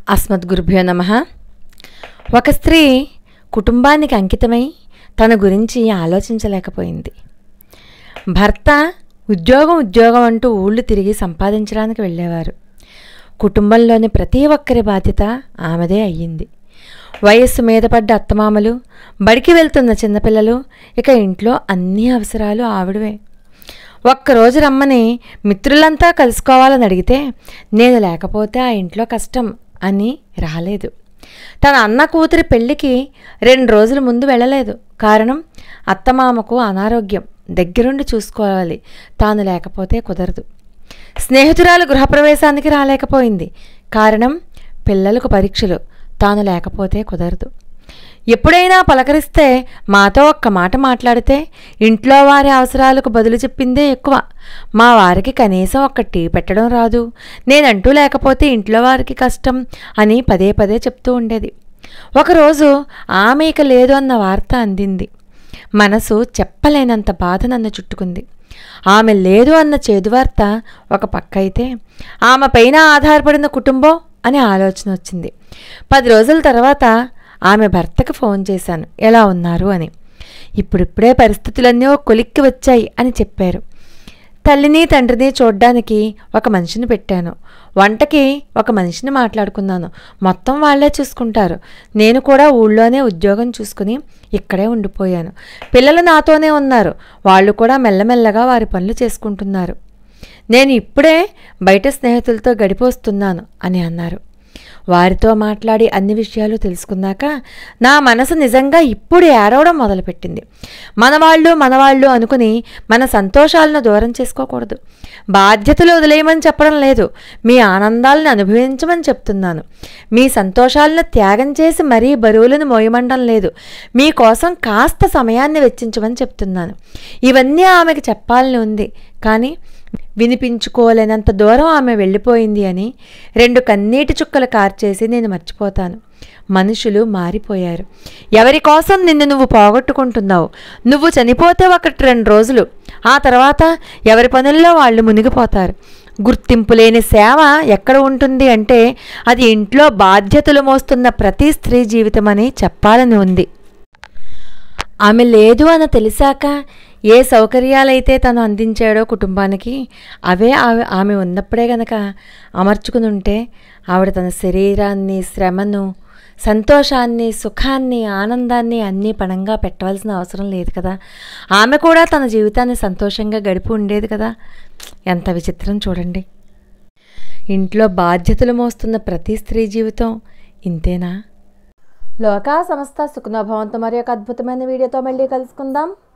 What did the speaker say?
అస్మద్గురుభ్యో నమః. ఒక స్త్రీ కుటుంబానికి అంకితమై తన గురించి ఆలోచించలేకపోయింది. భర్త ఉద్యోగం అంటూ ఊళ్ళు తిరిగి సంపాదించడానికి వెళ్ళేవారు. కుటుంబంలోని ప్రతి ఒక్కరి బాధ్యత ఆమెదే అయ్యింది. వయస్సు మీద పడ్డ అత్తమామలు, బడికి వెళ్తున్న చిన్నపిల్లలు, ఇక ఇంట్లో అన్ని అవసరాలు ఆవిడవే. ఒక్కరోజు రమ్మని మిత్రులంతా కలుసుకోవాలని అడిగితే నేను లేకపోతే ఆ ఇంట్లో కష్టం అని రాలేదు. తన అన్న కూతురి పెళ్లికి 2 రోజుల ముందు వెళ్ళలేదు. కారణం, అత్తమామకు అనారోగ్యం, దగ్గరుండి చూసుకోవాలి, తాను లేకపోతే కుదరదు. స్నేహితురాలు గృహప్రవేశానికి రాలేకపోయింది. కారణం, పిల్లలకు పరీక్షలు, తాను లేకపోతే కుదరదు. ఎప్పుడైనా పలకరిస్తే మాతో ఒక్క మాట మాట్లాడితే ఇంట్లో వారి అవసరాలకు బదులు చెప్పిందే ఎక్కువ. మా వారికి కనీసం ఒక్క టీ పెట్టడం రాదు, నేనంటూ లేకపోతే ఇంట్లో వారికి కష్టం అని పదే పదే చెప్తూ ఉండేది. ఒకరోజు ఆమె ఇక లేదు అన్న వార్త అందింది. మనసు చెప్పలేనంత బాధ నన్ను చుట్టుకుంది. ఆమె లేదు అన్న చేదు వార్త ఒక పక్క అయితే, ఆమె పైన ఆధారపడిన కుటుంబం అనే ఆలోచన వచ్చింది. 10 రోజుల తర్వాత ఆమె భర్తకు ఫోన్ చేశాను, ఎలా ఉన్నారు అని. ఇప్పుడిప్పుడే పరిస్థితులన్నీ ఒక కొలిక్కి వచ్చాయి అని చెప్పారు. తల్లిని తండ్రిని చూడ్డానికి ఒక మనిషిని పెట్టాను, వంటకి ఒక మనిషిని మాట్లాడుకున్నాను, మొత్తం వాళ్లే చూసుకుంటారు. నేను కూడా ఊళ్ళోనే ఉద్యోగం చూసుకుని ఇక్కడే ఉండిపోయాను. పిల్లలు నాతోనే ఉన్నారు, వాళ్ళు కూడా మెల్లమెల్లగా వారి పనులు చేసుకుంటున్నారు. నేను ఇప్పుడే బయట స్నేహితులతో గడిపొస్తున్నాను అని అన్నారు. వారితో మాట్లాడి అన్ని విషయాలు తెలుసుకున్నాక నా మనసు నిజంగా ఇప్పుడు ఏడవడం మొదలుపెట్టింది. మనవాళ్ళు అనుకుని మన సంతోషాలను దూరం చేసుకోకూడదు. బాధ్యతలు వదిలేయమని చెప్పడం లేదు, మీ ఆనందాలను అనుభవించమని చెప్తున్నాను. మీ సంతోషాలను త్యాగం చేసి మరీ బరువులను మోయమండం లేదు, మీకోసం కాస్త సమయాన్ని వెచ్చించమని చెప్తున్నాను. ఇవన్నీ ఆమెకు చెప్పాలని ఉంది, కానీ వినిపించుకోలేనంత దూరం ఆమె వెళ్ళిపోయింది అని 2 కన్నీటి చుక్కలు కార్చేసి నేను మర్చిపోతాను. మనుషులు మారిపోయారు. ఎవరి కోసం నిన్ను నువ్వు పోగొట్టుకుంటున్నావు. నువ్వు చనిపోతే 1-2 రోజులు, ఆ తర్వాత ఎవరి పనుల్లో వాళ్ళు మునిగిపోతారు. గుర్తింపు లేని సేవ ఎక్కడ ఉంటుంది అంటే అది ఇంట్లో బాధ్యతలు మోస్తున్న ప్రతి స్త్రీ జీవితం అని చెప్పాలని ఉంది. ఆమె లేదు అని తెలిసాక ఏ సౌకర్యాలైతే తను అందించాడో కుటుంబానికి, అవే ఆమె ఉన్నప్పుడే గనక అమర్చుకుని ఉంటే ఆవిడ తన శరీరాన్ని, శ్రమను, సంతోషాన్ని, సుఖాన్ని, ఆనందాన్ని అన్నీ పణంగా పెట్టవలసిన అవసరం లేదు కదా. ఆమె కూడా తన జీవితాన్ని సంతోషంగా గడిపి ఉండేది కదా. ఎంత విచిత్రం చూడండి. ఇంట్లో బాధ్యతలు మోస్తున్న ప్రతి స్త్రీ జీవితం ఇంతేనా? లోకా సమస్త సుఖనోభవంతో మరి ఒక అద్భుతమైన వీడియోతో మళ్ళీ కలుసుకుందాం.